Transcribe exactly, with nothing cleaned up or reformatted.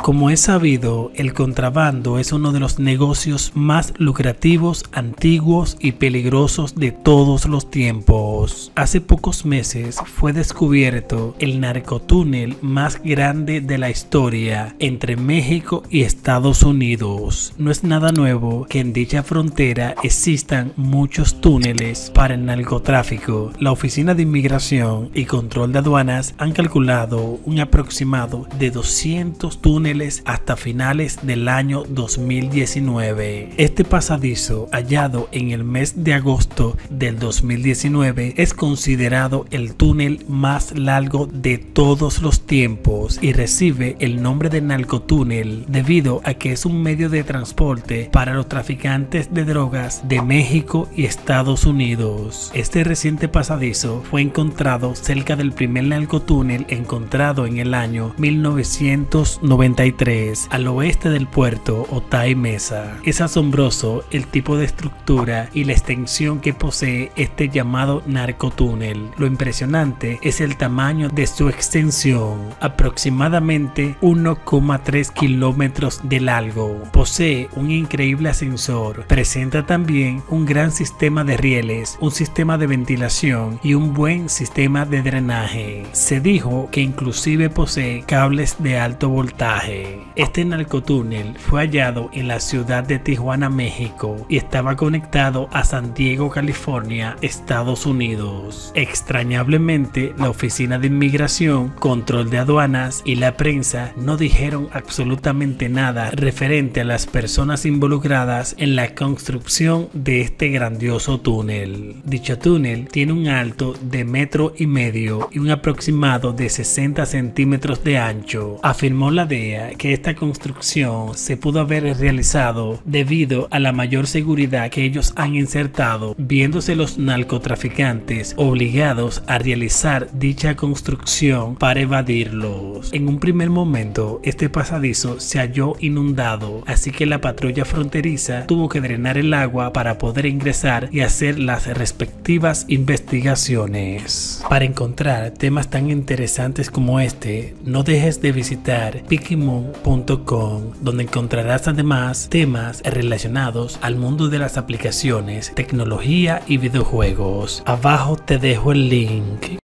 Como es sabido, el contrabando es uno de los negocios más lucrativos, antiguos y peligrosos de todos los tiempos. Hace pocos meses fue descubierto el narcotúnel más grande de la historia entre México y Estados Unidos. No es nada nuevo que en dicha frontera existan muchos túneles para el narcotráfico. La Oficina de Inmigración y Control de Aduanas han calculado un aproximado de doscientos túneles hasta finales del año dos mil diecinueve. Este pasadizo, hallado en el mes de agosto del dos mil diecinueve, es considerado el túnel más largo de todos los tiempos y recibe el nombre de narcotúnel debido a que es un medio de transporte para los traficantes de drogas de México y Estados Unidos. Este reciente pasadizo fue encontrado cerca del primer narcotúnel encontrado en el año mil novecientos noventa y tres al oeste del puerto Otay Mesa. Es asombroso el tipo de estructura y la extensión que posee este llamado narcotúnel. Lo impresionante es el tamaño de su extensión, aproximadamente uno coma tres kilómetros de largo. Posee un increíble ascensor, presenta también un gran sistema de rieles, un sistema de ventilación y un buen sistema de drenaje. Se dijo que inclusive posee cables de alto voltaje. Este narcotúnel fue hallado en la ciudad de Tijuana, México, y estaba conectado a San Diego, California, Estados Unidos. Extrañablemente, la Oficina de Inmigración, Control de Aduanas y la prensa no dijeron absolutamente nada referente a las personas involucradas en la construcción de este grandioso túnel. Dicho túnel tiene un alto de metro y medio y un aproximado de sesenta centímetros de ancho. Afirmó la D E A que esta construcción se pudo haber realizado debido a la mayor seguridad que ellos han insertado, viéndose los narcotraficantes obligados a realizar dicha construcción para evadirlos. En un primer momento, este pasadizo se halló inundado, así que la patrulla fronteriza tuvo que drenar el agua para poder ingresar y hacer las respectivas investigaciones. Para encontrar temas tan interesantes como este, no dejes de visitar pikimoon punto com, donde encontrarás además temas relacionados al mundo de las aplicaciones, tecnología y videojuegos. Abajo te dejo el link.